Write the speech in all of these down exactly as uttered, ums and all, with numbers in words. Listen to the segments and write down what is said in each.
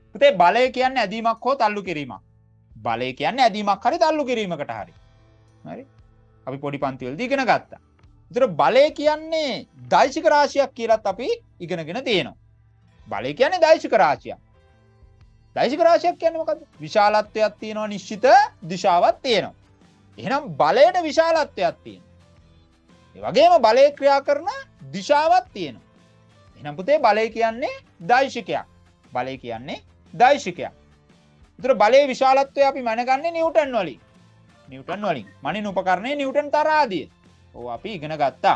පුතේ බලය කියන්නේ ඇදීමක් හෝ තල්ලු කිරීමක්. බලය කියන්නේ ඇදීමක් හරි තල්ලු කිරීමකට හරි. හරි? අපි පොඩි පන්ති වලදී ඉගෙන ගත්තා. ඒතර බලය කියන්නේ දෛශික රාශියක් කියලාත් අපි ඉගෙනගෙන තියෙනවා. බලය කියන්නේ දෛශික රාශියක්. දෛශික රාශියක් කියන්නේ මොකද්ද? විශාලත්වයක් තියෙනවා, නිශ්චිත දිශාවක් තියෙනවා. එහෙනම් බලයට විශාලත්වයක් තියෙනවා. ඒ වගේම බලය ක්‍රියා කරන දිශාවක් තියෙනවා. එහෙනම් පුතේ බලය කියන්නේ දෛශිකයක්. බලය කියන්නේ දෛශිකයක්. ඒතර බලයේ විශාලත්වය අපි මනගන්නේ නිව්ටන් වලින්. නිව්ටන් වලින්. මනින උපකරණයේ නිව්ටන් තරාදිය. ඕව අපි ඉගෙන ගත්තා.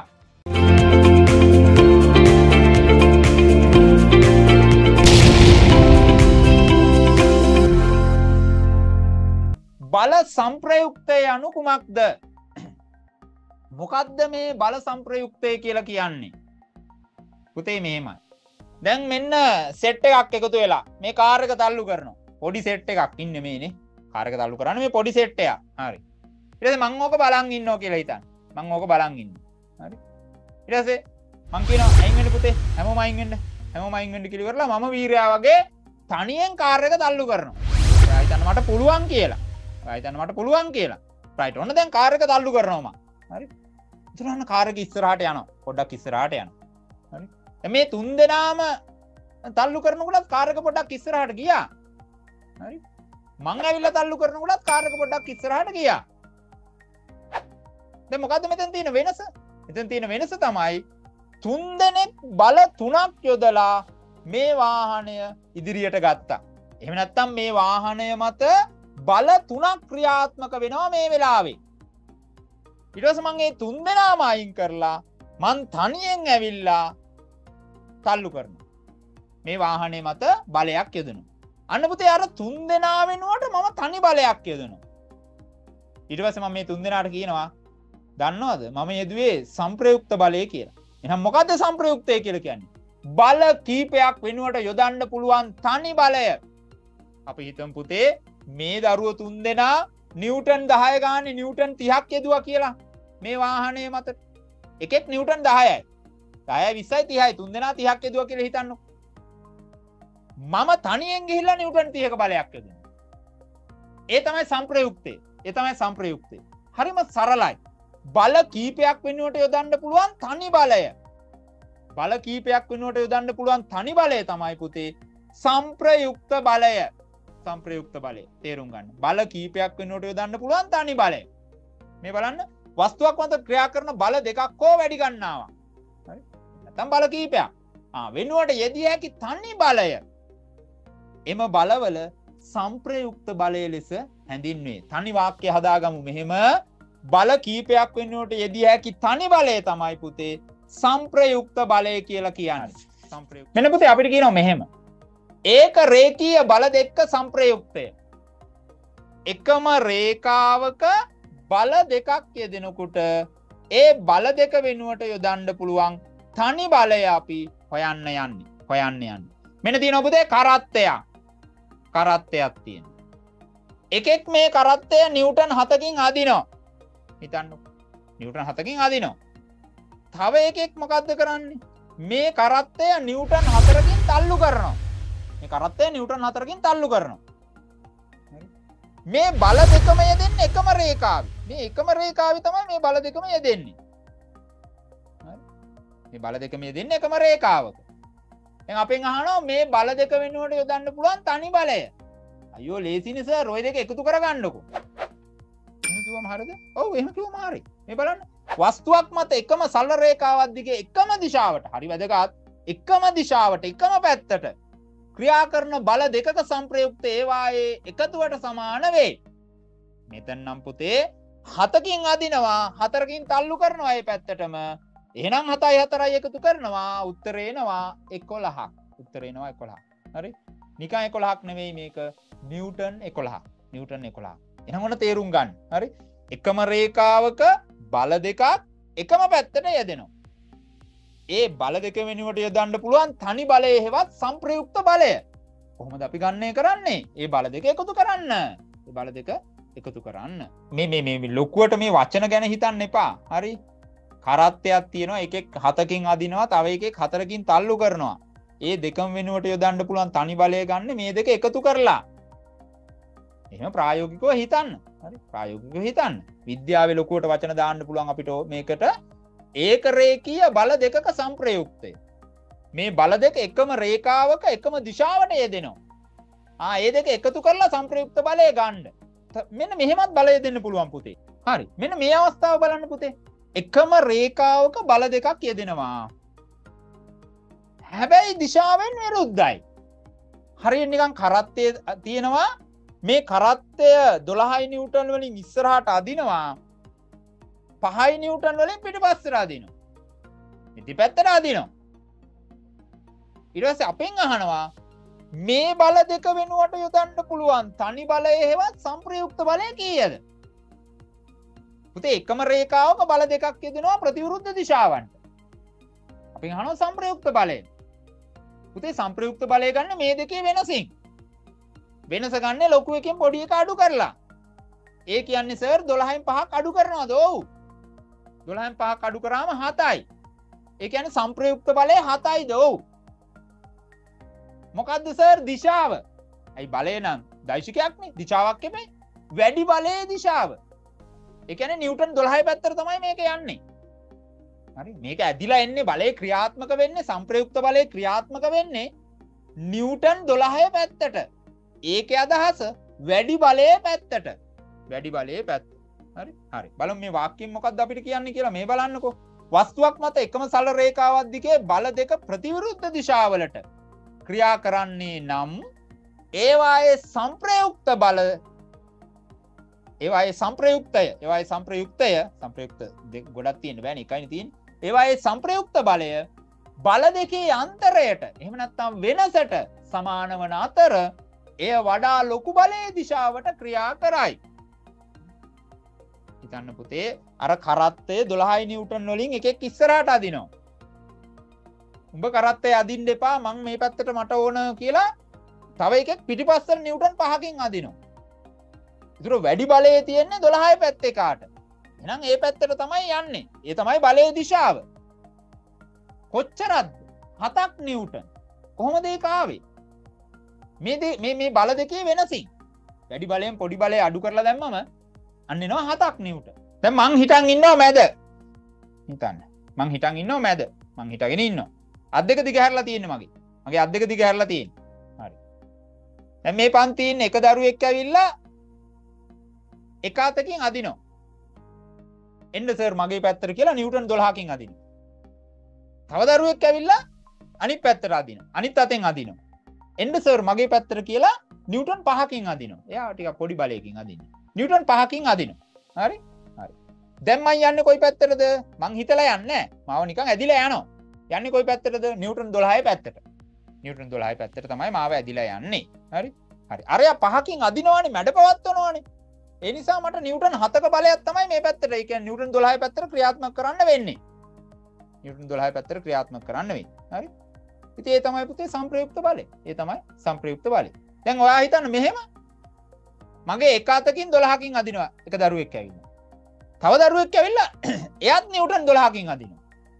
බල සංප්‍රයුක්තය anu කුමක්ද? මොකද්ද මේ බල සංප්‍රයුක්තය කියලා කියන්නේ? පුතේ මෙහෙමයි. දැන් මෙන්න සෙට් එකක් එකතු වෙලා මේ කාර් එක තල්ලු කරනවා. පොඩි සෙට් එකක් ඉන්නේ මේනේ. කාර් එක තල්ලු කරන්නේ මේ පොඩි සෙට් එකක්. හරි. ඊට පස්සේ මං ඕක බලන් ඉන්නවා කියලා හිතන්න. මං ඕක බලන් ඉන්නවා. හරි. ඊට පස්සේ මං කියනවා අයින් වෙන්න පුතේ. හැමෝම අයින් වෙන්න. හැමෝම අයින් වෙන්න කියලා කරලා මම වීරයා වගේ තනියෙන් කාර් එක තල්ලු කරනවා. එයා හිතන්න මට පුළුවන් කියලා. එයා හිතන්න මට පුළුවන් කියලා. රයිට්. ඔන්න දැන් කාර් එක තල්ලු කරනවා මං. හරි. ඉතින් අන්න කාර් එක ඉස්සරහට යනවා. පොඩ්ඩක් ඉස්සරහට යනවා. හරි. මේ තුන් දෙනාම තල්ලු කරනකොට කාර් එක පොඩ්ඩක් ඉස්සරහට ගියා. හරි. මං ඇවිල්ලා තල්ලු කරනකොට කාර් එක පොඩ්ඩක් ඉස්සරහට ගියා. දැන් මොකද්ද මෙතන තියෙන වෙනස? මෙතන තියෙන වෙනස තමයි තුන් දෙනෙක් බල තුනක් යොදලා මේ වාහනය ඉදිරියට ගත්තා. එහෙම නැත්නම් මේ වාහනය මත බල තුනක් ක්‍රියාත්මක වෙනවා මේ වෙලාවේ. ඊට පස්සේ මං මේ තුන් දෙනාම අයින් කරලා මං තනියෙන් ඇවිල්ලා තල්ලු කරනවා. මේ වාහනේ මත බලයක් යොදනවා. අන්න පුතේ අර තුන් දෙනා වෙනුවට මම තනි බලයක් යොදනවා. ඊට පස්සේ මම මේ තුන් දෙනාට කියනවා දන්නවද මම යෙදුවේ සංප්‍රයුක්ත බලය කියලා. එහෙනම් මොකද්ද සංප්‍රයුක්තය කියලා කියන්නේ? බල කීපයක් වෙනුවට යොදන්න පුළුවන් තනි බලය. අපි හිතමු පුතේ මේ දරුවෝ තුන් දෙනා නිව්ටන් දහය ගානේ නිව්ටන් තිහක් යෙදුවා කියලා මේ වාහනේ මත. එකෙක් නිව්ටන් දහයයි. දහයයි විස්සයි තිහයි තුන් දෙනා තිහක් යෙදුවා කියලා හිතන්නකො. මම තනියෙන් ගිහිල්ලා නිව්ටන් තිහක බලයක් යොදනවා. ඒ තමයි සංප්‍රයුක්තය. ඒ තමයි සංප්‍රයුක්තය. හරිම සරලයි. බල කීපයක් වෙනුවට යොදන්න පුළුවන් තනි බලය. බල කීපයක් වෙනුවට යොදන්න පුළුවන් තනි බලය තමයි පුතේ සංප්‍රයුක්ත බලය. සංප්‍රයුක්ත බලය. තේරුම් ගන්න. බල කීපයක් වෙනුවට යොදන්න පුළුවන් තනි බලය. මේ බලන්න වස්තුවක් මත ක්‍රියා කරන බල දෙකක් හෝ වැඩි ගන්නවා. හරි? නැත්නම් බල කීපයක්. ආ වෙනුවට යෙදිය හැකි තනි බලය. එම බලවල සංප්‍රයුක්ත බලය ලෙස හැඳින්වේ. තනි වාක්‍ය හදාගමු මෙහෙම. බල කීපයක් වෙනුවට යෙදිය හැකි තනි බලය තමයි පුතේ සංප්‍රයුක්ත බලය කියලා කියන්නේ. සංප්‍රයුක්ත. මෙන්න පුතේ අපිට කියනවා මෙහෙම. ඒක රේඛීය බල දෙක සංප්‍රයුක්තය. එකම රේඛාවක බල දෙකක් යෙදෙනකොට ඒ බල දෙක වෙනුවට යොදන්න පුළුවන් තනි බලය අපි හොයන්න යන්නේ. හොයන්න යන්නේ. මෙන්න තියෙනවා පුතේ කරත්තයක්. කරත්තයක් තියෙනවා. එකෙක් මේ කරත්තය නිව්ටන් හතකින් අදිනවා. හිතන්නකො. නිව්ටන් හතකින් අදිනවා. තව එකෙක් මොකද්ද කරන්නේ? මේ කරත්තය නිව්ටන් හතරකින් තල්ලු කරනවා. මේ කරත්තය නිව්ටන් හතරකින් තල්ලු කරනවා. මේ බල දෙකම යෙදෙන්නේ එකම රේඛාවේ. මේ එකම රේඛාවේ තමයි මේ බල දෙකම යෙදෙන්නේ. හරි? මේ බල දෙකම යෙදෙන්නේ එකම රේඛාවක. දැන් අපෙන් අහනවා මේ බල දෙක වෙනුවට යොදන්න පුළුවන් තනි බලය. අයියෝ ලේසිනේ සර් ඔය දෙක එකතු කරගන්නකො. එහෙම කිව්වම හරියද? ඔව් එහෙම කිව්වම හරි. මේ බලන්න. වස්තුවක් මත එකම සරල රේඛාවක් දිගේ එකම දිශාවට හරි වැදගත් එකම දිශාවට එකම පැත්තට ක්‍රියා කරන බල දෙකක සංප්‍රයුක්ත ඒවායේ එකතුවට සමාන වේ. මෙතන නම් පුතේ හතකින් අදිනවා හතරකින් තල්ලු කරනවා මේ පැත්තටම. එහෙනම් හතයි හතරයි එකතු කරනවා උත්තරේ එනවා එකොළහක්. උත්තරේ එනවා එකොළහක්. හරි? නිකන් එකොළහක් නෙවෙයි මේක නිව්ටන් එකොළහක්. නිව්ටන් එකොළහක්. එහෙනම් ඔන්න තේරුම් ගන්න. හරි? එකම රේඛාවක බල දෙකක් එකම පැත්තට යෙදෙනවා. ඒ බල දෙක වෙනුවට යොදන්න පුළුවන් තනි බලය හෙවත් සංප්‍රයුක්ත බලය. කොහොමද අපි ගන්නේ කරන්නේ? ඒ බල දෙක එකතු කරන්න. ඒ බල දෙක එකතු කරන්න. මේ මේ මේ ලොකුවට මේ වචන ගැන හිතන්න එපා. හරි? කරත්තයක් තියෙනවා එකෙක් හතකින් අදිනවා තව එකෙක් හතරකින් තල්ලු කරනවා. ඒ දෙකම වෙනුවට යොදන්න පුළුවන් තනි බලය ගන්න මේ දෙක එකතු කරලා. එහෙම ප්‍රායෝගිකව හිතන්න. හරි ප්‍රායෝගිකව හිතන්න. විද්‍යාවේ ලොකුවට වචන දාන්න පුළුවන් අපිට මේකට ඒක රේඛීය බල දෙකක සංප්‍රයුක්තය. මේ බල දෙක එකම රේඛාවක එකම දිශාවට යෙදෙනවා. ආ ඒ දෙක එකතු කරලා සංප්‍රයුක්ත බලය ගන්න. මෙන්න මෙහෙමත් බලය දෙන්න පුළුවන් පුතේ. හරි. මෙන්න මේ අවස්ථාව බලන්න පුතේ. එකම රේඛාවක බල දෙකක් යෙදෙනවා. හැබැයි දිශාවෙන් විරුද්ධයි. හරියට නිකන් කරත්තය තියෙනවා. මේ කරත්තය දොළහයි නිව්ටන් වලින් ඉස්සරහට අදිනවා. පහයි නිව්ටන් වලින් පිටිපස්සට අදිනවා. ඉති පැත්තට අදිනවා. ඊට පස්සේ අපෙන් අහනවා මේ බල දෙක වෙනුවට යොදන්න පුළුවන් තනි බලය හේවත් සංප්‍රයුක්ත බලය කීයද? පුතේ එකම රේඛාවක බල දෙකක් යෙදෙනවා ප්‍රතිවිරුද්ධ දිශාවන්ට. අපෙන් අහනවා සංප්‍රයුක්ත බලය. පුතේ සංප්‍රයුක්ත බලය ගන්න මේ දෙකේ වෙනසින්. වෙනස ගන්න ලොකු එකෙන් පොඩි එක අඩු කරලා. ඒ කියන්නේ සර් දොළහෙන් පහක් අඩු කරනවද? ඔව්. දොළහෙන් පහක් අඩු කරාම හතයි. ඒ කියන්නේ සංප්‍රයුක්ත බලය හතයිද? ඔව්. මොකද්ද සර් දිශාව? අයි බලය නම් දෛශිකයක් නේ. දිශාවක් නෙමෙයි. වැඩි බලයේ දිශාව. ඒ කියන්නේ නිව්ටන් දොළහයි පැත්තට තමයි මේක යන්නේ. හරි මේක ඇදිලා එන්නේ බලය ක්‍රියාත්මක වෙන්නේ සංප්‍රයුක්ත බලය ක්‍රියාත්මක වෙන්නේ නිව්ටන් දොළහයි පැත්තට. ඒකේ අදහස වැඩි බලයේ පැත්තට. වැඩි බලයේ පැත්ත. හරි හරි බලමු මේ වාක්‍යයෙන් මොකක්ද අපිට කියන්නේ කියලා මේ බලන්නකෝ. වස්තුවක් මත එකම සරල රේඛාවක් දිගේ බල දෙක ප්‍රතිවිරුද්ධ දිශාවලට ක්‍රියා කරන්නේ නම් ඒවායේ සංප්‍රයුක්ත බල ඒවායේ සංප්‍රයුක්තය ඒවායේ සංප්‍රයුක්තය සංප්‍රයුක්ත ගොඩක් තියෙන්න බෑනේ එකයිනේ තියෙන්නේ. ඒවායේ සංප්‍රයුක්ත බලය බල දෙකේ අන්තරයට එහෙම නැත්නම් වෙනසට සමාන වන අතර එය වඩා ලොකු බලයේ දිශාවට ක්‍රියා කරයි. හිතන්න පුතේ අර කරත්තය දොළහයි නිව්ටන් වලින් එකෙක් ඉස්සරහට අදිනවා. උඹ කරත්තය අදින්න එපා මං මේ පැත්තට මට ඕන කියලා තව එකෙක් පිටිපස්සට නිව්ටන් පහකින් අදිනවා. ඒතර වැඩි බලය තියෙන්නේ දොළහයි පැත්තේ කාට. එහෙනම් ඒ පැත්තට තමයි යන්නේ. ඒ තමයි බලයේ දිශාව. කොච්චරද? හතක් නිව්ටන්. කොහොමද ඒක ආවේ? මේ මේ මේ බල දෙකේ වෙනසින්. වැඩි බලයෙන් පොඩි බලය අඩු කරලා දැම්මම අන්න එනවා හතක් නිව්ටන්. දැන් මං හිටන් ඉන්නවා මැද. හිතන්න. මං හිටන් ඉන්නවා මැද. මං හිටගෙන ඉන්නවා. අත් දෙක දිග හැරලා තියෙන්නේ මගේ. මගේ අත් දෙක දිග හැරලා තියෙන්නේ. හරි. දැන් මේ පන්තියේ ඉන්න එක දරුවෙක් ඇවිල්ලා එක අතකින් අදිනවා. එන්න සර් මගේ පැත්තට කියලා නිව්ටන් දොළහකින් අදිනවා. තව දරුවෙක් ඇවිල්ලා අනිත් පැත්තට අදිනවා. අනිත් අතෙන් අදිනවා. එන්න සර් මගේ පැත්තට කියලා නිව්ටන් පහකින් අදිනවා. එයා ටිකක් පොඩි බලයකින් අදිනවා. නිව්ටන් පහකින් අදිනවා. හරි? හරි. දැන් මං යන්නේ කොයි පැත්තටද? මං හිතලා යන්නේ නැහැ. මාව නිකන් ඇදිලා යනවා. යන්නේ කොයි පැත්තටද? නිව්ටන් දොළහයි පැත්තට. නිව්ටන් දොළහයි පැත්තට තමයි මාව ඇදිලා යන්නේ. හරි? හරි. අරයා පහකින් අදිනවනේ මැඩ පවත්වනවනේ. ඒ නිසා මට නිව්ටන් හතක බලයක් තමයි මේ පැත්තට. ඒ කියන්නේ නිව්ටන් දොළහයි පැත්තට ක්‍රියාත්මක කරන්න වෙන්නේ. නිව්ටන් දොළහයි පැත්තට ක්‍රියාත්මක කරන්න වෙන්නේ. හරි? ඉතින් ඒ තමයි පුතේ සංප්‍රයුක්ත බලය. ඒ තමයි සංප්‍රයුක්ත බලය. දැන් ඔයා හිතන්න මෙහෙම මගේ එක අතකින් දොළහකින් අදිනවා එක දරුවෙක් ඇවිල්ලා. තව දරුවෙක් ඇවිල්ලා එයාත් නිව්ටන් දොළහකින් අදිනවා.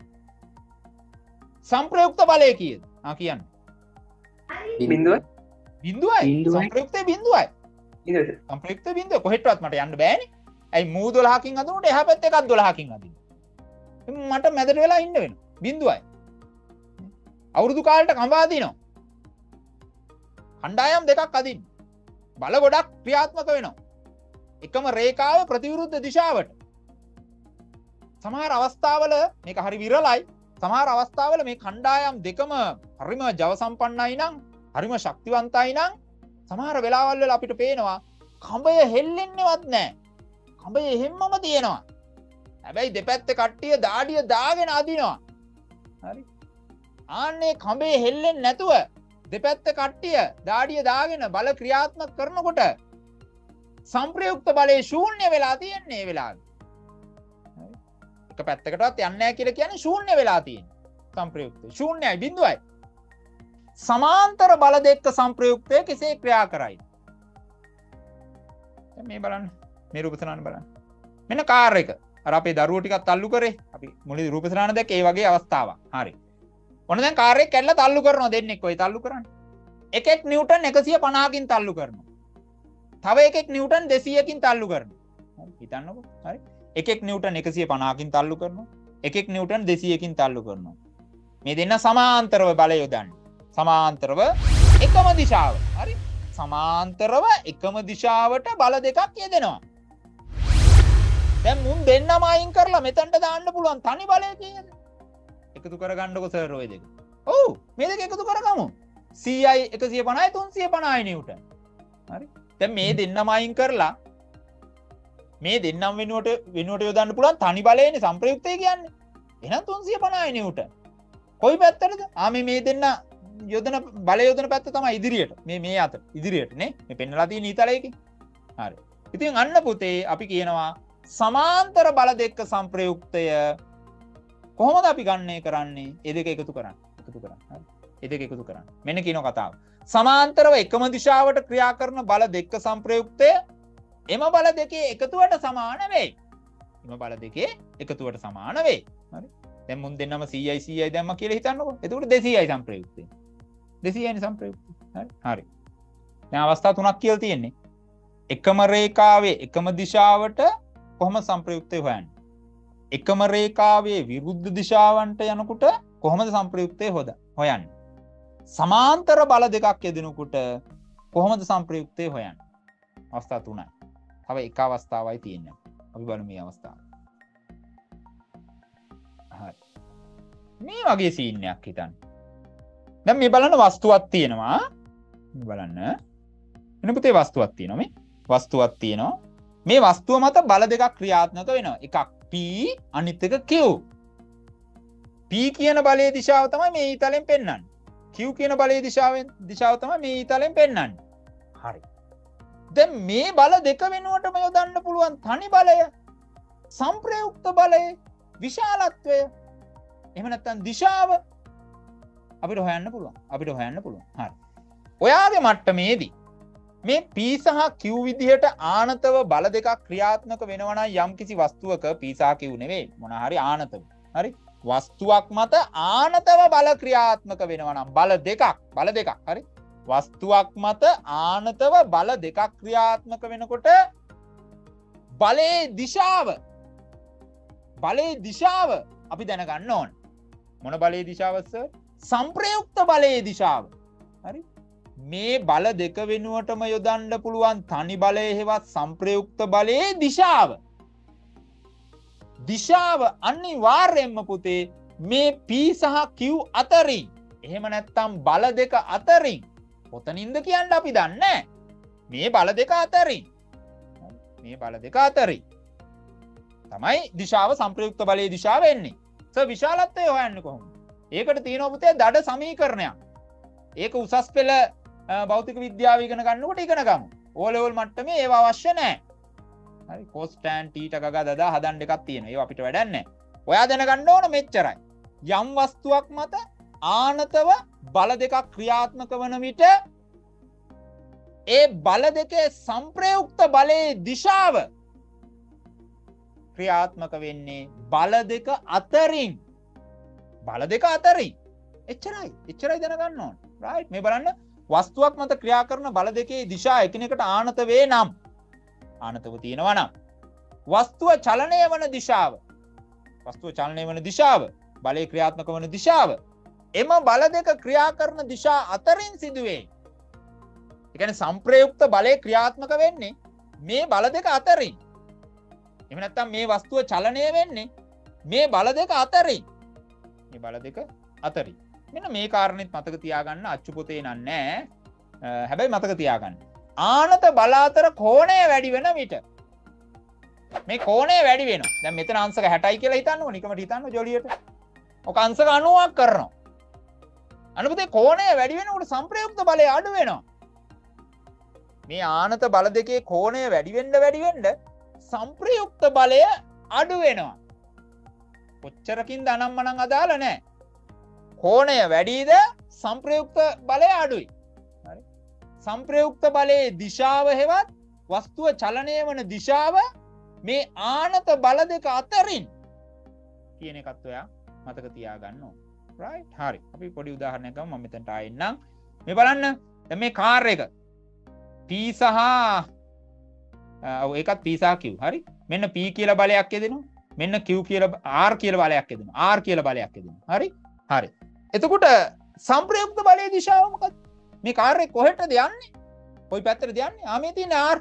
සංප්‍රයුක්ත බලය කීයද? ආ කියන්න. බිඳුවයි. බිඳුවයි. සංප්‍රයුක්තේ බිඳුවයි. බිඳුවයි. සංප්‍රයුක්ත බිඳුව කොහෙටවත් මට යන්න බෑනේ. ඇයි මූ දොළහකින් අදිනකොට එහා පැත්තේ එකක් දොළහකින් අදිනවා. මට මැදට වෙලා ඉන්න වෙනවා. බිඳුවයි. අවුරුදු කාලෙට කඹ අදිනවා. කණ්ඩායම් දෙකක් අදින්න. බල ගොඩක් ක්‍රියාත්මක වෙනවා. එකම රේඛාවේ ප්‍රතිවිරුද්ධ දිශාවට. සමහර අවස්ථාවල මේක හරි විරලයි. සමහර අවස්ථාවල මේ කණ්ඩායම් දෙකම හරිම ජව සම්පන්නයි නම්, හරිම ශක්තිවන්තයි නම් සමහර වෙලාවල් වල අපිට පේනවා කඹය හෙල්ලෙන්නේවත් නැහැ. කඹය එහෙම්මම තියෙනවා. හැබැයි දෙපැත්තේ කට්ටිය දාඩිය දාගෙන අදිනවා. හරි. ආන්නේ කඹේ හෙල්ලෙන්නේ නැතුව දෙපැත්ත කට්ටිය දාඩිය දාගෙන බල ක්‍රියාත්මක කරනකොට සංප්‍රයුක්ත බලයේ ශූන්‍ය වෙලා තියෙන්නේ ඒ වෙලාවේ. එක පැත්තකටවත් යන්නේ නැහැ කියලා කියන්නේ ශූන්‍ය වෙලා තියෙන්නේ. සංප්‍රයුක්තය ශූන්‍යයි බිඳුවයි. සමාන්තර බල දෙක සංප්‍රයුක්තය කෙසේ ක්‍රියා කරයි? දැන් මේ බලන්න. මේ රූපසනාන බලන්න. මෙන්න කාර් එක. අර අපේ දරුවෝ ටිකක් තල්ලු කරේ. අපි මුලින් රූපසනාන දැක්ක ඒ වගේ අවස්ථාවක්. හරි. ඔන්න දැන් කාර් එක කැඩලා තල්ලු කරනවා දෙන්නෙක් ඔය තල්ලු කරන්නේ. එකෙක් නිව්ටන් එකසිය පනහකින් තල්ලු කරනවා. තව එකෙක් නිව්ටන් දෙසීයකින් තල්ලු කරනවා. හරි හිතන්නකෝ. හරි. එකෙක් නිව්ටන් එකසිය පනහකින් තල්ලු කරනවා. එකෙක් නිව්ටන් දෙසීයකින් තල්ලු කරනවා. මේ දෙන්න සමාන්තරව බලය යොදන්නේ. සමාන්තරව එකම දිශාව. හරි. සමාන්තරව එකම දිශාවට බල දෙකක් යෙදෙනවා. දැන් මුන් දෙන්නම අයින් කරලා මෙතනට දාන්න පුළුවන් තනි බලය කීයද? එකතු කරගන්නකො සර් ඔය දෙක. ඔව් මේ දෙක එකතු කරගමු. සී අයි එකසිය පනහයි තුන්සිය පනහයි නිව්ටන්. හරි. දැන් මේ දෙන්නම අයින් කරලා මේ දෙන්නම් වෙනුවට වෙනුවට යොදන්න පුළුවන් තනි බලයනේ සංප්‍රයුක්තය කියන්නේ. එහෙනම් තුන්සිය පනහයි නිව්ටන්. කොයි පැත්තටද? ආ මේ මේ දෙන්න යොදන බලය යොදන පැත්ත තමයි ඉදිරියට. මේ මේ අත ඉදිරියට නේ. මේ පෙන්නලා තියෙන ඊතලයකින්. හරි. ඉතින් අන්න පුතේ අපි කියනවා සමාන්තර බල දෙක සංප්‍රයුක්තය කොහොමද අපි ගණනය කරන්නේ? ඒ දෙක එකතු කරන්න. එකතු කරන්න. හරි. ඒ දෙක එකතු කරන්න. මෙන්න කියන කතාව. සමාන්තරව එකම දිශාවට ක්‍රියා කරන බල දෙක සංප්‍රයුක්තය එම බල දෙකේ එකතුවට සමාන වෙයි. එම බල දෙකේ එකතුවට සමාන වෙයි. හරි. දැන් මුන් දෙන්නම සීයයි සීයයි දැම්ම කියලා හිතන්නකෝ. එතකොට දෙසීයයි සංප්‍රයුක්තය. දෙසීයයි සංප්‍රයුක්තය. හරි. හරි. දැන් අවස්ථා තුනක් කියලා තියෙන්නේ. එකම රේඛාවේ එකම දිශාවට කොහොම සංප්‍රයුක්තය හොයන්නේ? එකම රේඛාවේ විරුද්ධ දිශාවන්ට යනකොට කොහොමද සංප්‍රයුක්තය හොයන්නේ? සමාන්තර බල දෙකක් යෙදෙනකොට කොහොමද සංප්‍රයුක්තය හොයන්නේ? අවස්ථා තුනයි. තව එක අවස්ථාවයි තියෙන්නේ. අපි බලමු මේ අවස්ථාව. හරි. මේ වගේ සීන් එකක් හිතන්න. දැන් මේ බලන්න වස්තුවක් තියෙනවා. මේ බලන්න. එන පුතේ වස්තුවක් තියෙනවා මේ. වස්තුවක් තියෙනවා. මේ වස්තුව මත බල දෙකක් ක්‍රියාත්මක වෙනවා. එකක් P අනිත් එක Q. P කියන බලයේ දිශාව තමයි මේ ඊතලෙන් පෙන්වන්නේ. Q කියන බලයේ දිශාවෙන් දිශාව තමයි මේ ඊතලෙන් පෙන්වන්නේ. හරි. දැන් මේ බල දෙක වෙනුවටම යොදන්න පුළුවන් තනි බලය සංප්‍රයුක්ත බලයේ විශාලත්වය එහෙම නැත්නම් දිශාව අපිට හොයන්න පුළුවන්. අපිට හොයන්න පුළුවන්. හරි. ඔයාගේ මට්ටමේදී මේ P සහ Q විදිහට ආනතව බල දෙකක් ක්‍රියාත්මක වෙනවා නම් යම්කිසි වස්තුවක P සහ Q නෙවෙයි මොන හරි ආනතව. හරි. වස්තුවක් මත ආනතව බල ක්‍රියාත්මක වෙනවා නම් බල දෙකක් බල දෙකක්. හරි. වස්තුවක් මත ආනතව බල දෙකක් ක්‍රියාත්මක වෙනකොට බලයේ දිශාව බලයේ දිශාව අපි දැනගන්න ඕන. මොන බලයේ දිශාවද සර්? සංප්‍රයුක්ත බලයේ දිශාව. හරි. මේ බල දෙක වෙනුවටම යොදන්න පුළුවන් තනි බලය හෙවත් සංප්‍රයුක්ත බලයේ දිශාව. දිශාව අනිවාර්යයෙන්ම පුතේ මේ P සහ Q අතරින් එහෙම නැත්නම් බල දෙක අතරින් කොතනින්ද කියන්න අපි දන්නේ මේ බල දෙක අතරින් මේ බල දෙක අතරින් තමයි දිශාව සංප්‍රයුක්ත බලයේ දිශාව එන්නේ. සර් විශාලත්වය හොයන්නේ කොහොමද? ඒකට තියෙනවා පුතේ දඩ සමීකරණයක්. ඒක උසස් පෙළ භෞතික විද්‍යාව ඉගෙන ගන්නකොට ඉගෙන ගමු. O level මට්ටමේ ඒව අවශ්‍ය නැහැ. හරි cos tan theta ගග දදා හදන්න එකක් තියෙනවා. ඒව අපිට වැඩක් නැහැ. ඔයා දැනගන්න ඕන මෙච්චරයි. යම් වස්තුවක් මත ආනතව බල දෙකක් ක්‍රියාත්මක වන විට ඒ බල දෙකේ සංප්‍රයුක්ත බලයේ දිශාව ක්‍රියාත්මක වෙන්නේ බල දෙක අතරින්. බල දෙක අතරින්. එච්චරයි. එච්චරයි දැනගන්න ඕන. රයිට්. මේ බලන්න වස්තුවක් මත ක්‍රියා කරන බල දෙකේ දිශා එකිනෙකට ආනත වේ නම් ආනතව තියෙනවා නම් වස්තුව චලනය වන දිශාව වස්තුව චලනය වන දිශාව බලයේ ක්‍රියාත්මක වන දිශාව එම බල දෙක ක්‍රියා කරන දිශා අතරින් සිදුවේ. ඒ කියන්නේ සංප්‍රයුක්ත බලයේ ක්‍රියාත්මක වෙන්නේ මේ බල දෙක අතරින්. එහෙම නැත්නම් මේ වස්තුව චලනය වෙන්නේ මේ බල දෙක අතරින්. මේ බල දෙක අතරින්. මෙන්න මේ කාරණෙත් මතක තියාගන්න. අච්චු පොතේ නෑ. හැබැයි මතක තියාගන්න. ආනත බල අතර කෝණය වැඩි වෙන විට මේ කෝණය වැඩි වෙනවා. දැන් මෙතන අංශක හැටයි කියලා හිතන්නකො. නිකමට හිතන්න ජොලියට. ඔක අංශක අනූවක් කරනවා. අනුපතේ කෝණය වැඩි වෙනකොට සංප්‍රයුක්ත බලය අඩු වෙනවා. මේ ආනත බල දෙකේ කෝණය වැඩි වෙන්න වැඩි වෙන්න සංප්‍රයුක්ත බලය අඩු වෙනවා. කොච්චරකින්ද අනම්මනම් අදාළ නැහැ. කෝණය වැඩිද සංප්‍රයුක්ත බලය අඩුයි. හරි. සංප්‍රයුක්ත බලයේ දිශාව හෙවත් වස්තුව චලනය වන දිශාව මේ ආනත බල දෙක අතරින් කියන එකත් ඔයා මතක තියාගන්න ඕන. right හරි අපි පොඩි උදාහරණයක් ගමු මම මෙතනට ආයෙන්නම් මේ බලන්න දැන් මේ කාර් එක P සහ ඔව් ඒකත් P සහ Q හරි මෙන්න P කියලා බලයක් යදෙනවා මෙන්න Q කියලා R කියලා බලයක් යදෙනවා R කියලා බලයක් යදෙනවා හරි හරි එතකොට සංප්‍රයුක්ත බලයේ දිශාව මොකක්ද මේ කාර් එක කොහෙටද යන්නේ කොයි පැත්තටද යන්නේ ආ මේ තියෙන R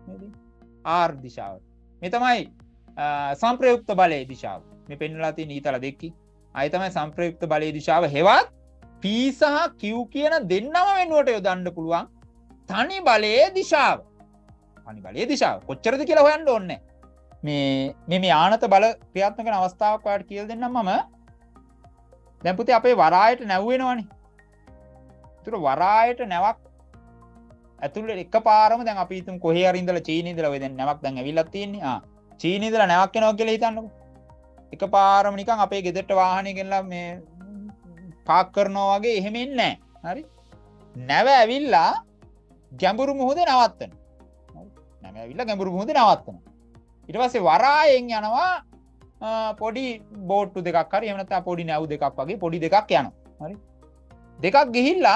R දිශාව මේ තමයි සංප්‍රයුක්ත බලයේ දිශාව මේ පෙන්වලා තියෙන ඊතල දෙකකින් ආය තමයි සංප්‍රයුක්ත බලයේ දිශාව හෙවත් P සහ Q කියන දෙන්නම වෙනුවට යොදන්න පුළුවන් තනි බලයේ දිශාව තනි බලයේ දිශාව කොච්චරද කියලා හොයන්න ඕනේ මේ මේ මේ ආනත බල ක්‍රියාත්මක කරන අවස්ථාවක් ඔයාලට කියලා දෙන්නම් මම දැන් පුතේ අපේ වරායට නැව් වෙනවනේ ඒතර වරායට නැවක් ඇතුළේ එකපාරම දැන් අපි හිතමු කොහේ හරි ඉඳලා චීනේ ඉඳලා ඔය දැන් නැවක් දැන් ඇවිල්ලා තියෙන්නේ ආ චීනේ ඉඳලා නැවක් එනවා කියලා හිතන්නකෝ එකපාරම නිකන් අපේ ගෙදරට වාහනේ ගෙනලා මේ පාක් කරනවා වගේ එහෙම ඉන්නේ නැහැ හරි නැව ඇවිල්ලා ගැඹුරු මුහුදේ නවත්තනවා හරි නැව ඇවිල්ලා ගැඹුරු මුහුදේ නවත්තනවා ඊට පස්සේ වරායෙන් යනවා පොඩි බෝට්ටු දෙකක් හරි එහෙම නැත්නම් පොඩි නැව් දෙකක් වගේ පොඩි දෙකක් යනවා හරි දෙකක් ගිහිල්ලා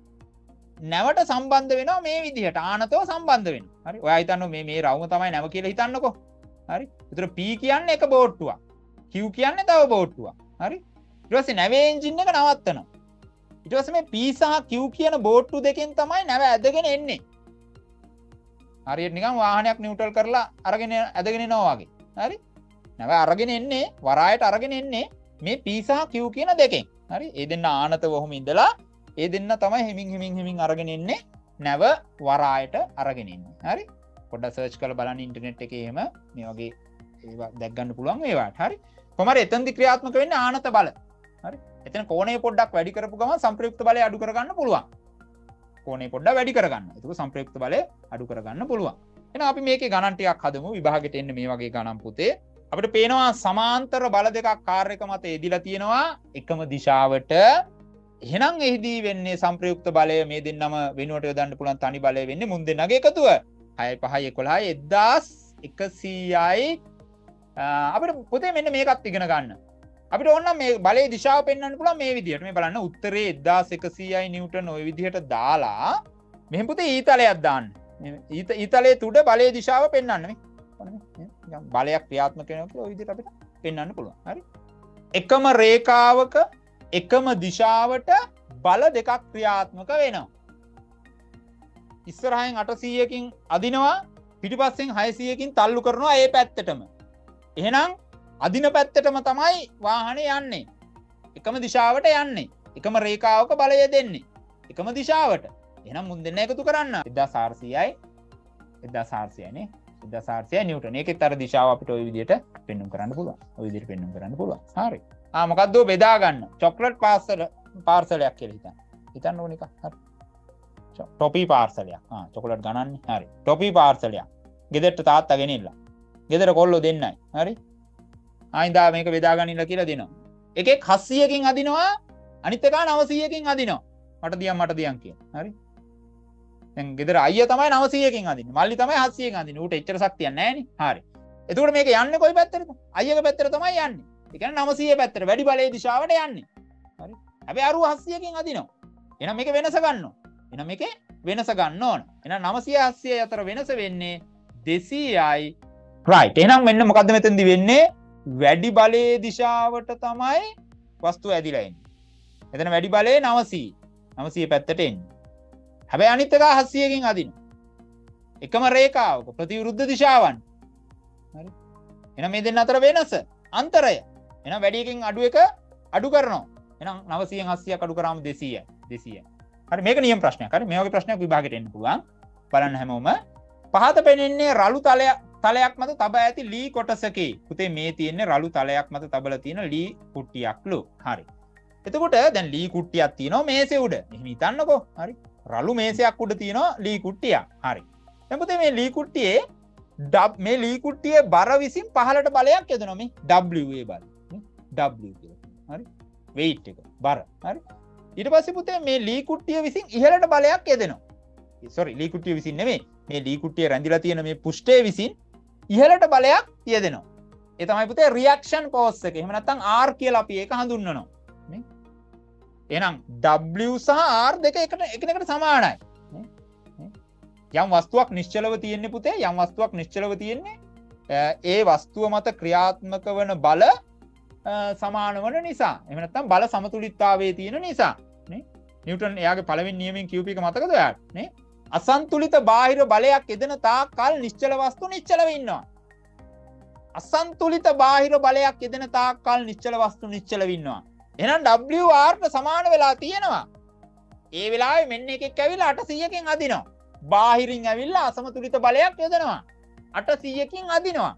නැවට සම්බන්ධ වෙනවා මේ විදිහට ආනතව සම්බන්ධ වෙනවා හරි ඔයා හිතන්න මේ මේ රවුම තමයි නැව කියලා හිතන්නකෝ හරි ඒතර P කියන්නේ එක බෝට්ටුවක් Q කියන්නේ තව බෝට්ටුවක් හරි ඊට පස්සේ නැවේ එන්ජින් එක නවත්තනවා ඊට පස්සේ මේ P සහ Q කියන බෝට්ටු දෙකෙන් තමයි නැව ඇදගෙන එන්නේ හරියට නිකන් වාහනයක් නියුට්‍රල් කරලා අරගෙන ඇදගෙන එනවා වගේ හරි නැව අරගෙන එන්නේ වරායට අරගෙන එන්නේ මේ P සහ Q කියන දෙකෙන් හරි ඒ දෙන්න ආනත වොහොම ඉඳලා ඒ දෙන්න තමයි හිමින් හිමින් හිමින් අරගෙන එන්නේ නැව වරායට අරගෙන එන්නේ හරි පොඩ්ඩක් සර්ච් කරලා බලන්න ඉන්ටර්නෙට් එකේ එහෙම මේ වගේ ඒවා දැක් ගන්න පුළුවන් ඒවාට හරි කොහමද එතනදි ක්‍රියාත්මක වෙන්නේ ආනත බල හරි එතන කෝණය පොඩ්ඩක් වැඩි කරපු ගමන් සංප්‍රයුක්ත බලය අඩු කරගන්න පුළුවන් කෝණය පොඩ්ඩක් වැඩි කරගන්න ඒක සංප්‍රයුක්ත බලය අඩු කරගන්න පුළුවන් එහෙනම් අපි මේකේ ගණන් ටිකක් හදමු විභාගෙට එන්න මේ වගේ ගණන් පුතේ අපිට පේනවා සමාන්තර බල දෙකක් කාර් එක මත එදිලා තියෙනවා එකම දිශාවට එහෙනම් එහිදී වෙන්නේ සංප්‍රයුක්ත බලය මේ දෙන්නම වෙනුවට යොදන්න පුළුවන් තනි බලය වෙන්නේ මුන් දෙන්නගේ එකතුව හයයි පහයි එකොළහයි එක්දාස් එකසීයයි අපිට පුතේ මෙන්න මේකත් ඉගෙන ගන්න අපිට ඕන මේ බලයේ දිශාව පෙන්වන්න පුළුවන් මේ විදිහට මේ බලන්න උත්තරේ එක්දාස් එකසීයයි නිව්ටන් ওই විදිහට දාලා මෙහෙම පුතේ ඊතලයක් දාන්න ඊත ඊතලයේ තුඩ බලයේ දිශාව පෙන්වන්න මේ බලයක් ක්‍රියාත්මක වෙනවා කියලා ওই විදිහට අපිට පෙන්වන්න පුළුවන් හරි එකම රේඛාවක එකම දිශාවට බල දෙකක් ක්‍රියාත්මක වෙනවා ඉස්සරහින් අටසීයකින් අදිනවා පිටිපස්සෙන් හයසීයකින් තල්ලු කරනවා ඒ පැත්තටම එහෙනම් අදින පැත්තටම තමයි වාහනේ යන්නේ එකම දිශාවට යන්නේ එකම රේඛාවක බලය දෙන්නේ එකම දිශාවට එහෙනම් මුන් දෙන්න එකතු කරන්න එක්දාස් හාරසීයයි එක්දාස් හාරසීයයි නේ එක්දාස් හාරසීයයි නිව්ටන් ඒකෙත් අර දිශාව අපිට ওই විදිහට පෙන්වන්න කරන්න පුළුවන් ওই විදිහට පෙන්වන්න කරන්න පුළුවන් හරි ආ මොකද්ද බෙදා ගන්න චොක්ලට් පාර්සල් පාර්සලයක් කියලා හිතන්න හිතන්න ඕන එක හරි ටොපි පාර්සලයක් ආ චොකලට් ගණන්නේ හරි ටොපි පාර්සලයක් ගෙදරට තාත්තා ගෙනිල්ලා ගෙදර කොල්ලෝ දෙන්නයි හරි ආයින්දා මේක බෙදා ගනින්න කියලා දෙනවා එකෙක් හත්සීයකින් අදිනවා අනිත් එකා නවසීයකින් අදිනවා මට දියන් මට දියන් කියන හරි දැන් ගෙදර අයියා තමයි නවසීයකින් අදින්නේ මල්ලි තමයි හත්සීයකින් අදින්නේ ඌට එච්චර ශක්තියක් නැහැ නේ හරි එතකොට මේක යන්නේ කොයි පැත්තටද අයියාගේ පැත්තට තමයි යන්නේ ඒ කියන්නේ නවසීය පැත්තට වැඩි බලයේ දිශාවට යන්නේ හරි හැබැයි අරුව හත්සීයකින් අදිනවා එහෙනම් මේක වෙනස ගන්නවා එහෙනම් මේකේ වෙනස ගන්න ඕන එහෙනම් නවසීය හත්සීය අතර වෙනස වෙන්නේ දෙසීයයි right එහෙනම් මෙන්න මොකද්ද මෙතෙන්දි වෙන්නේ වැඩි බලයේ දිශාවට තමයි වස්තුව ඇදිලා එන්නේ. එතන වැඩි බලයේ නවසීය. නවසීය පැත්තට එන්නේ. හැබැයි අනිත් එක හත්සීයකින් අදිනවා. එකම රේඛාවක ප්‍රතිවිරුද්ධ දිශාවන්. හරි. එහෙනම් මේ දෙන්න අතර වෙනස අන්තරය. එහෙනම් වැඩි එකකින් අඩු එක අඩු කරනවා. එහෙනම් නවසීයෙන් හත්සීයක් අඩු කරාම දෙසීයයි. දෙසීයයි. හරි මේක නියම ප්‍රශ්නයක්. හරි මේ වගේ ප්‍රශ්නයක් විභාගෙට එන්න පුළුවන්. බලන්න හැමෝම පහත පෙනෙන්නේ රළු තලයක් තලයක් මත තබා ඇති ලී කොටසකේ. පුතේ මේ තියෙන්නේ රළු තලයක් මත තබලා තියෙන ලී කුට්ටියක්ලු. හරි. එතකොට දැන් ලී කුට්ටියක් තියෙනවා මේසේ උඩ. එහෙම හිතන්නකෝ. හරි. රළු මේසයක් උඩ තියෙනවා ලී කුට්ටියක්. හරි. දැන් පුතේ මේ ලී කුට්ටියේ මේ ලී කුට්ටියේ බර විසින් පහළට බලයක් යදනවා මේ W ඒ බර. W කියලා. හරි. weight එක බර. හරි. ඊට පස්සේ පුතේ මේ ලී කුට්ටිය විසින් ඉහළට බලයක් යදෙනවා. sorry ලී කුට්ටිය විසින් නෙමෙයි. මේ ලී කුට්ටිය රැඳිලා තියෙන මේ පුෂ්ඨය විසින් ඉහළට බලයක් තියදෙනවා. ඒ තමයි පුතේ රියැක්ෂන් ෆෝස් එක. එහෙම නැත්නම් R කියලා අපි ඒක හඳුන්වනවා. නේ? එහෙනම් W සහ R දෙක එකට එකිනෙකට සමානයි. යම් වස්තුවක් නිශ්චලව තියෙන්නේ පුතේ යම් වස්තුවක් නිශ්චලව තියෙන්නේ ඒ වස්තුව මත ක්‍රියාත්මක වන බල සමාන වන නිසා. එහෙම නැත්නම් බල සමතුලිතතාවයේ තියෙන නිසා. නේ? නිව්ටන් එයාගේ පළවෙනි නියමයෙන් කියූප එක මතකද ඔයාලට? නේ? අසන්තුලිත බාහිර බලයක් යෙදෙන තාක් කල් නිශ්චල වස්තු නිශ්චලව ඉන්නවා. අසන්තුලිත බාහිර බලයක් යෙදෙන තාක් කල් නිශ්චල වස්තු නිශ්චලව ඉන්නවා. එහෙනම් W R ට සමාන වෙලා තියෙනවා. ඒ වෙලාවේ මෙන්න එකෙක් ඇවිල්ලා අටසීයකින් අදිනවා. බාහිරින් ඇවිල්ලා අසමතුලිත බලයක් යොදනවා. අටසීයකින් අදිනවා.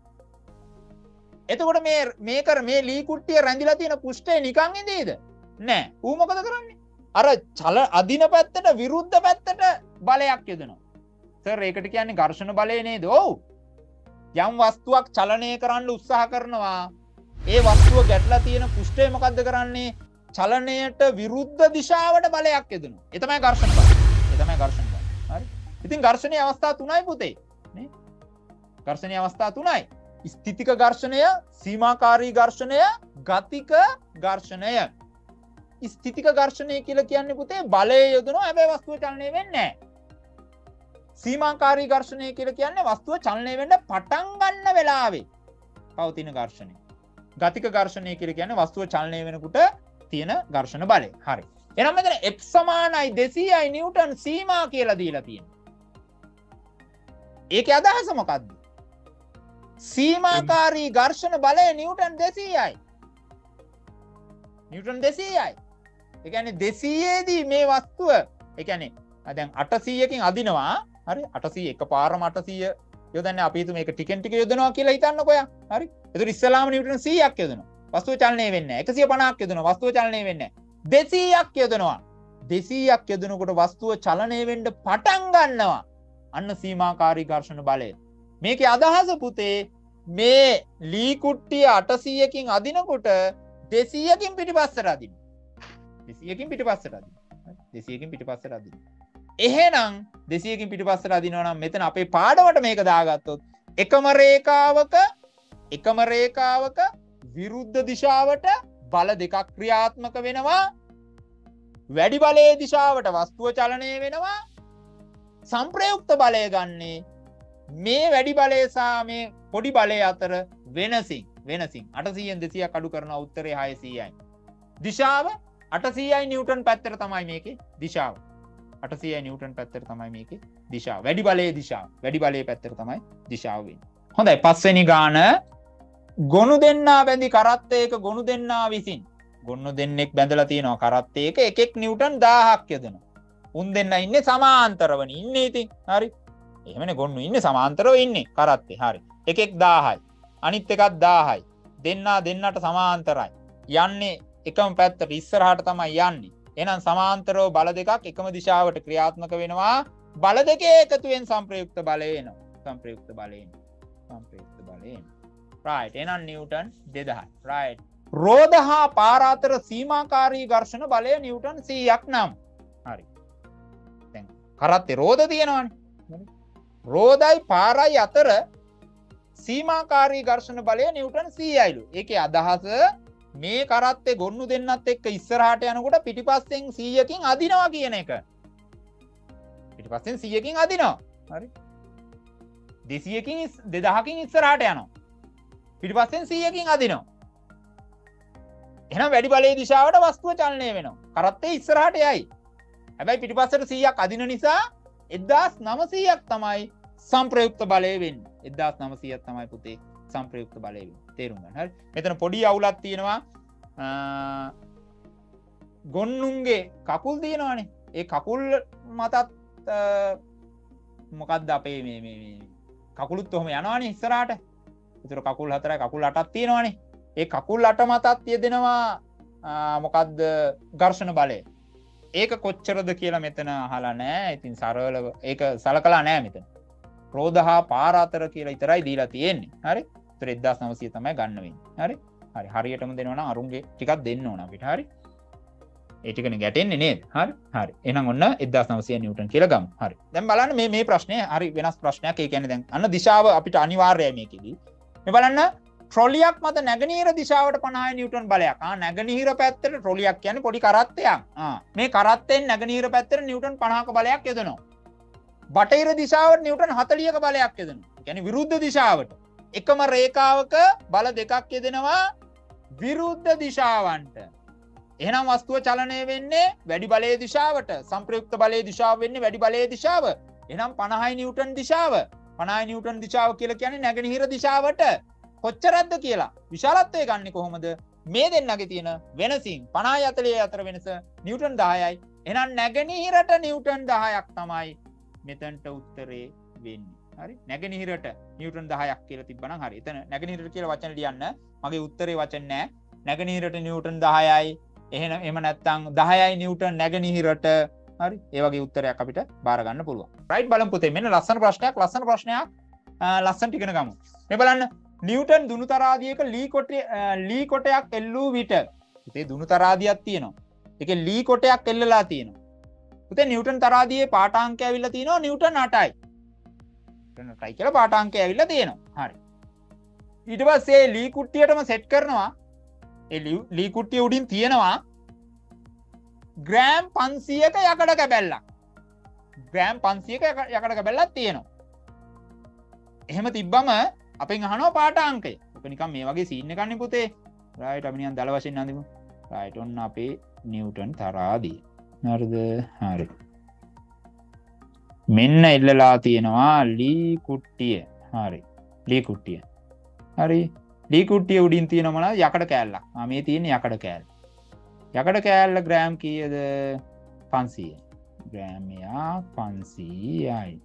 එතකොට මේ මේක මේ ලී කුට්ටිය රැඳිලා තියෙන පුෂ්ඨය නිකන් ඉඳීද? නෑ. ඌ මොකද කරන්නේ? අර චල අදින පැත්තට විරුද්ධ පැත්තට බලයක් යොදනවා. සර් ඒකට කියන්නේ ඝර්ෂණ බලය නේද? ඔව්. යම් වස්තුවක් චලනය කරන්න උත්සාහ කරනවා. ඒ වස්තුව ගැටලා තියෙන පුෂ්ඨය මොකද්ද කරන්නේ? චලනයට විරුද්ධ දිශාවට බලයක් යොදනවා. ඒ තමයි ඝර්ෂණ බලය. ඒ තමයි ඝර්ෂණ බලය. හරි. ඉතින් ඝර්ෂණයේ අවස්ථා තුනයි පුතේ. නේ? ඝර්ෂණයේ අවස්ථා තුනයි. ස්ථිතික ඝර්ෂණය, සීමාකාරී ඝර්ෂණය, ගතික ඝර්ෂණය. ස්ථිතික ඝර්ෂණය කියලා කියන්නේ පුතේ බලය යොදනවා හැබැයි වස්තුව චලනය වෙන්නේ නැහැ. සීමාකාරී ඝර්ෂණය කියලා කියන්නේ වස්තුව චලනය වෙන්න පටන් ගන්න වෙලාවේ පවතින ඝර්ෂණය. ගතික ඝර්ෂණය කියලා කියන්නේ වස්තුව චලනය වෙනකොට තියෙන ඝර්ෂණ බලය. හරි. එහෙනම් මෙතන F සමානයි දෙසීයයි නිව්ටන් සීමා කියලා දීලා තියෙනවා. ඒකේ අදහස මොකද්ද? සීමාකාරී ඝර්ෂණ බලය නිව්ටන් දෙසීයයි. නිව්ටන් දෙසීයයි. ඒ කියන්නේ දෙසීයේදී මේ වස්තුව ඒ කියන්නේ දැන් අටසීයකින් අදිනවා. හරි අටසීය එකපාරම අටසීය යොදන්නේ අපි හිතමු මේක ටිකෙන් ටික යොදනවා කියලා හිතන්නකෝ යා. හරි. ඒතර ඉස්සලාම නිව්ටන් සීයක් යොදනවා. වස්තුව චලනය වෙන්නේ නැහැ. එකසිය පනහක් යොදනවා. වස්තුව චලනය වෙන්නේ නැහැ. දෙසීයක් යොදනවා. දෙසීයක් යොදනකොට වස්තුව චලනය වෙන්න පටන් ගන්නවා. අන්න සීමාකාරී ඝර්ෂණ බලය. මේකේ අදහස පුතේ මේ ලී කුට්ටිය අටසීයකින් අදිනකොට දෙසීයකින් පිටිපස්සට අදිනවා. දෙසීයකින් පිටිපස්සට අදිනවා. දෙසීයකින් පිටිපස්සට අදිනවා. එහෙනම් දෙසීයකින් පිටිපස්සට අදිනවා නම් මෙතන අපේ පාඩමට මේක දාගත්තොත් එකම රේඛාවක එකම රේඛාවක විරුද්ධ දිශාවට බල දෙකක් ක්‍රියාත්මක වෙනවා. වැඩි බලයේ දිශාවට වස්තුව චලනය වෙනවා. සංප්‍රයුක්ත බලය ගන්නේ මේ වැඩි බලය සහ මේ පොඩි බලය අතර වෙනසින් වෙනසින් අටසීයෙන් දෙසීයක් අඩු කරන උත්තරේ හයසීයයි. දිශාව අටසීයයි නිව්ටන් පැත්තට තමයි මේකේ දිශාව. අටසීයයි නිව්ටන් පැත්තට තමයි මේකේ දිශාව. වැඩි බලයේ දිශාව. වැඩි බලයේ පැත්තට තමයි දිශාව වෙන්නේ. හොඳයි පස්වෙනි ගාන ගොනු දෙන්නා බැඳි කරත්තයක ගොනු දෙන්නා විසින් ගොනු දෙන්නෙක් බැඳලා තියෙනවා කරත්තයක එකෙක් නිව්ටන් දාහක් යොදනවා. උන් දෙන්න ඉන්නේ සමාන්තරවනේ ඉන්නේ ඉතින්. හරි. එහෙමනේ ගොන්නු ඉන්නේ සමාන්තරව ඉන්නේ කරත්තේ. හරි. එකෙක් දාහයි. අනිත් එකක් දාහයි. දෙන්නා දෙන්නට සමාන්තරයි. යන්නේ එකම පැත්තට ඉස්සරහට තමයි යන්නේ. එහෙනම් සමාන්තරව බල දෙකක් එකම දිශාවට ක්‍රියාත්මක වෙනවා. බල දෙකේ එකතුවෙන් සංප්‍රයුක්ත බලය එනවා. සංප්‍රයුක්ත බලය එනවා. සංප්‍රයුක්ත බලය එනවා. right. එහෙනම් නිව්ටන් දෙදහයි. right. රෝධ හා පාර අතර සීමාකාරී ඝර්ෂණ බලය නිව්ටන් සීයක් නම්. හරි. දැන් කරත්තේ රෝධ තියෙනවනේ. රෝධයි පාරයි අතර සීමාකාරී ඝර්ෂණ බලය නිව්ටන් සීයයිලු. ඒකේ අදහස මේ කරත්තේ ගොන්නු දෙන්නත් එක්ක ඉස්සරහට යනකොට පිටිපස්සෙන් සීයකින් අදිනවා කියන එක. පිටිපස්සෙන් සීයකින් අදිනවා. හරි. දෙසීයකින් දෙදහකින් ඉස්සරහට යනවා. පිටිපස්සෙන් සීයකින් අදිනවා. එහෙනම් වැඩි බලයේ දිශාවට වස්තුව චලනය වෙනවා. කරත්තේ ඉස්සරහට යයි. හැබැයි පිටිපස්සට සීයක් අදින නිසා එක්දාස් නවසීයක් තමයි සංප්‍රයුක්ත බලය වෙන්නේ. එක්දාස් නවසීයක් තමයි පුතේ සංප්‍රයුක්ත බලය වෙන්නේ. තේරුම් ගන්න. හරි. මෙතන පොඩි අවුලක් තියෙනවා. ගොන්නුන්ගේ කකුල් තියෙනවානේ. ඒ කකුල් මතත් මොකක්ද අපේ මේ මේ කකුලුත් ඔහම යනවානේ ඉස්සරහට. ඒතර කකුල් හතරයි කකුල් අටක් තියෙනවානේ. ඒ කකුල් අට මතත් යෙදෙනවා මොකක්ද ඝර්ෂණ බලය. ඒක කොච්චරද කියලා මෙතන අහලා නැහැ. ඉතින් සරලව ඒක සලකලා නැහැ මෙතන. රෝධ හා පාර අතර කියලා විතරයි දීලා තියෙන්නේ. හරි. ඒතර එක්දාස් නවසීය තමයි ගන්න වෙන්නේ. හරි. හරි. හරියටම දෙනවා නම් අරුන්ගේ ටිකක් දෙන්න ඕන අපිට. හරි. ඒ ටිකනේ ගැටෙන්නේ නේද? හරි. හරි. එහෙනම් ඔන්න එක්දාස් නවසීය නිව්ටන් කියලා ගමු. හරි. දැන් බලන්න මේ මේ ප්‍රශ්නේ හරි වෙනස් ප්‍රශ්නයක්. ඒ කියන්නේ දැන් අන්න දිශාව අපිට අනිවාර්යයි මේකෙදි. මේ බලන්න ට්‍රොලියක් මත නැගෙනහිර දිශාවට පනහයි නිව්ටන් බලයක්. ආ නැගෙනහිර පැත්තට ට්‍රොලියක් කියන්නේ පොඩි කරත්තයක්. ආ මේ කරත්තෙන් නැගෙනහිර පැත්තට නිව්ටන් පනහක බලයක් යොදනවා. බටහිර දිශාවට නිව්ටන් හතළිහක බලයක් යොදනවා. කියන්නේ විරුද්ධ දිශාවට. එකම රේඛාවක බල දෙකක් යොදනවා විරුද්ධ දිශාවන්ට. එහෙනම් වස්තුව චලනය වෙන්නේ වැඩි බලයේ දිශාවට. සංප්‍රයුක්ත බලයේ දිශාව වෙන්නේ වැඩි බලයේ දිශාව. එහෙනම් පනහයි නිව්ටන් දිශාව. පනහයි නිව්ටන් දිශාව කියලා කියන්නේ නැගෙනහිර දිශාවට. කොච්චරක්ද කියලා විශාලත්වය ගන්න කොහොමද? මේ දෙන්නගේ තියෙන වෙනසින් පනහයි හතළිහයි අතර වෙනස නිව්ටන් දහයයි. එහෙනම් නැගෙනහිරට නිව්ටන් දහයක් තමයි මෙතනට උත්තරේ වෙන්නේ. හරි? නැගෙනහිරට නිව්ටන් දහයක් කියලා තිබ්බනම් හරි. එතන නැගෙනහිරට කියලා වචන ලියන්න. මගේ උත්තරේ වචන නෑ. නැගෙනහිරට නිව්ටන් දහයයි. එහෙනම් එහෙම නැත්නම් දහයයි නිව්ටන් නැගෙනහිරට. හරි? ඒ වගේ උත්තරයක් අපිට බාර ගන්න පුළුවන්. රයිට් බලමු පුතේ. මෙන්න ලස්සන ප්‍රශ්නයක්. ලස්සන ප්‍රශ්නයක්. ලස්සනට ඉගෙන ගමු. මේ බලන්න. නිව්ටන් දුනු තරාදියක ලී කොටය ලී කොටයක් එල්ලූ විට පුතේ දුනු තරාදියක් තියෙනවා. ඒකේ ලී කොටයක් එල්ලලා තියෙනවා. පුතේ නිව්ටන් තරාදියේ පාඨාංකය ඇවිල්ලා තියෙනවා නිව්ටන් අටයි. නිව්ටන් අටයි කියලා පාඨාංකය ඇවිල්ලා තියෙනවා. හරි. ඊට පස්සේ ලී කුට්ටියටම සෙට් කරනවා. ඒ ලී කුට්ටිය උඩින් තියෙනවා ග්‍රෑම් පන්සීයක යකඩ කැබැල්ලක්. ග්‍රෑම් පන්සීයක යකඩ කැබැල්ලක් තියෙනවා. එහෙම තිබ්බම අපෙන් අහනවා පාඨාංකය. ඔක නිකන් මේ වගේ සීන් එකක් නේ පුතේ. රයිට් අපි නිකන් දල වශයෙන් අඳිමු. රයිට් ඔන්න අපේ නිව්ටන් තරාදිය. හරිද? හරි. මෙන්න එල්ලලා තියෙනවා ලී කුට්ටිය. හරි. ලී කුට්ටිය. හරි. ලී කුට්ටිය උඩින් තියෙන මොනවද? යකඩ කෑල්ලක්. ආ මේ තියෙන්නේ යකඩ කෑල්ල. යකඩ කෑල්ල ග්‍රෑම් කීයද? පන්සීයයි. ග්‍රෑම් යක් පන්සීයයි.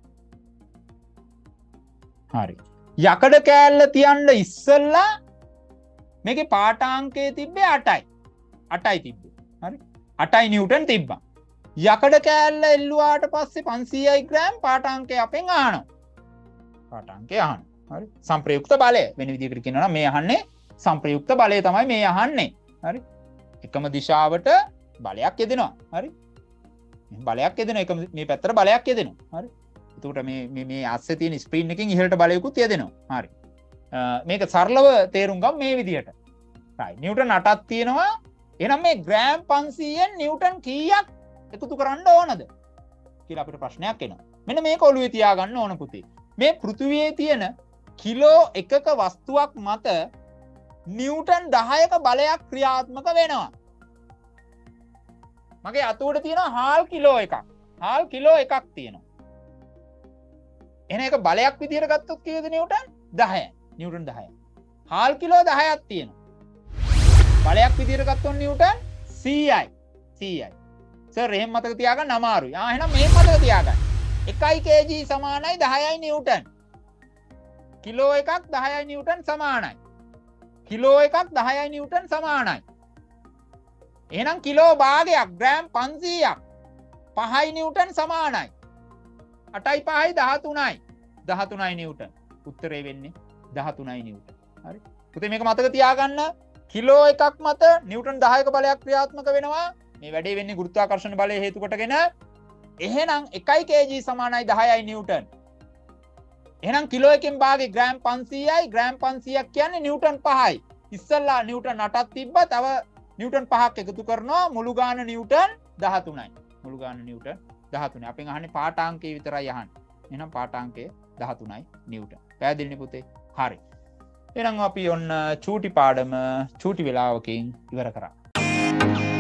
හරි. යකඩ කෑල්ල තියන්න ඉස්සල්ලා මේකේ පාඨාංකය තිබ්බේ අටයි. අටයි තිබ්බේ. හරි. අටයි නිව්ටන් තිබ්බා. යකඩ කෑල්ල එල්ලුවාට පස්සේ පන්සීයයි ග්‍රෑම් පාඨාංකය අපෙන් අහනවා. පාඨාංකය අහනවා. හරි. සංප්‍රයුක්ත බලය වෙන විදිහකට කියනවා නම් මේ අහන්නේ සංප්‍රයුක්ත බලය තමයි මේ අහන්නේ. හරි. එකම දිශාවට බලයක් යෙදෙනවා. හරි. බලයක් යෙදෙනවා. එක මේ පැත්තට බලයක් යෙදෙනවා. හරි. එතකොට මේ මේ අස්සේ තියෙන ස්ක්‍රීන් එකකින් ඉහළට බලයකුත් යදෙනවා. හරි. මේක සරලව තේරුම් ගමු මේ විදිහට. right. නිව්ටන් අටක් තියෙනවා. එහෙනම් මේ ග්‍රෑම් පන්සීයෙන් නිව්ටන් කීයක් එකතු කරන්න ඕනද කියලා අපිට ප්‍රශ්නයක් එනවා. මෙන්න මේක ඔළුවේ තියාගන්න ඕන පුතේ. මේ පෘථිවියේ තියෙන කිලෝ එකක වස්තුවක් මත නිව්ටන් දහයක බලයක් ක්‍රියාත්මක වෙනවා. මගේ අතූඩ තියෙනවා හාල් කිලෝ එකක්. හාල් කිලෝ එකක් තියෙනවා. එහෙනම් ඒක බලයක් විදියට ගත්තොත් කීයද නිව්ටන්? දහයයි. නිව්ටන් දහයයි. හාල් කිලෝ දහයක් තියෙනවා. බලයක් විදියට ගත්තොත් නිව්ටන් සීයයි. සීයයි. සර් එහෙම මතක තියාගන්න අමාරුයි. ආ එහෙනම් මේක මතක තියාගන්න. එකයි කේජී සමානයි දහයයි නිව්ටන්. කිලෝ එකක් දහයයි නිව්ටන් සමානයි. කිලෝ එකක් දහයයි නිව්ටන් සමානයි. එහෙනම් කිලෝ භාගයක් ග්‍රෑම් පන්සීයක් පහයි නිව්ටන් සමානයි. අටයි පහයි දහතුනයි. දහතුනයි නිව්ටන්. උත්තරේ වෙන්නේ දහතුනයි නිව්ටන්. හරි. පුතේ මේක මතක තියාගන්න. කිලෝ එකක් මත නිව්ටන් දහයක බලයක් ක්‍රියාත්මක වෙනවා. මේ වැඩේ වෙන්නේ ගුරුත්වාකර්ෂණ බලය හේතු කොටගෙන. එහෙනම් එකයි කේජී සමානයි දහයයි නිව්ටන්. එහෙනම් කිලෝ එකෙන් භාගේ ග්‍රෑම් පන්සීයයි. ග්‍රෑම් පන්සීයක් කියන්නේ නිව්ටන් පහයි. ඉස්සල්ලා නිව්ටන් අටක් තිබ්බා. තව නිව්ටන් පහක් එකතු කරනවා. මුළු ගාන නිව්ටන් දහතුනයි. මුළු ගාන නිව්ටන් දහතුනයි. අපෙන් අහන්නේ පාඨාංකය විතරයි අහන්නේ. එහෙනම් පාඨාංකය දහතුනයි නිව්ටන්. පැහැදිලිනේ පුතේ? හරි. එහෙනම් අපි ඔන්න චූටි පාඩම චූටි වෙලාවකින් ඉවර කරා.